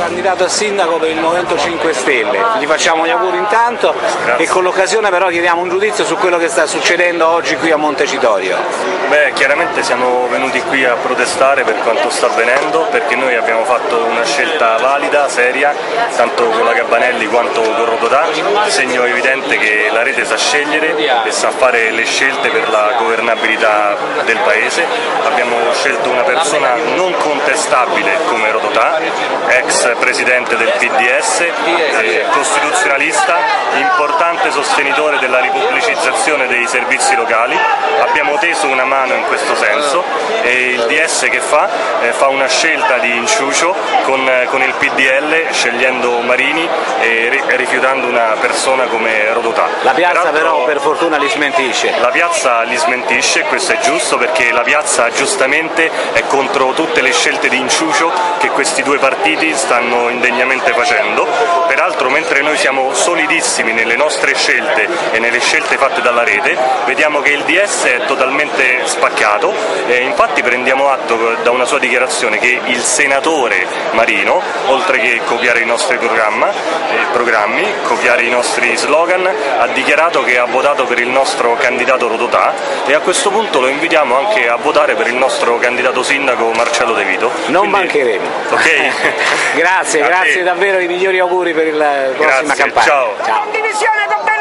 candidato a sindaco per il Movimento 5 Stelle. Gli facciamo gli auguri intanto. Grazie. E con l'occasione però chiediamo un giudizio su quello che sta succedendo oggi qui a Montecitorio. Beh, chiaramente siamo venuti qui a protestare per quanto sta avvenendo, perché noi abbiamo fatto una scelta valida, seria, tanto con la Gabbanelli quanto con Rodotà, segno evidente che la rete sa scegliere e sa fare le scelte per la governabilità del Paese. Abbiamo scelto una persona non contestabile come Rodotà, ex presidente del PDS, costituzionalista, importante sostenitore della ripubblicizzazione dei servizi locali. Abbiamo teso una mano in questo senso e il DS che fa una scelta di inciucio con il PDL, scegliendo Marini e rifiutando una persona come Rodotà. La piazza però per fortuna li smentisce. La piazza li smentisce, questo è giusto, perché la piazza giustamente è contro tutte le scelte di inciucio che questi due partiti stanno indegnamente facendo. Peraltro, mentre noi siamo solidissimi nelle nostre scelte e nelle scelte fatte dalla rete, vediamo che il DS è totalmente spaccato e infatti prendiamo atto da una sua dichiarazione che il senatore Marino, oltre che copiare i nostri programmi, copiare i nostri slogan, ha dichiarato che ha votato per il nostro candidato Rodotà e a questo punto lo invitiamo anche a votare per il nostro candidato sindaco Marcello De Vito. Non mancheremo. Ok? Grazie davvero, i migliori auguri per la prossima campagna. Ciao.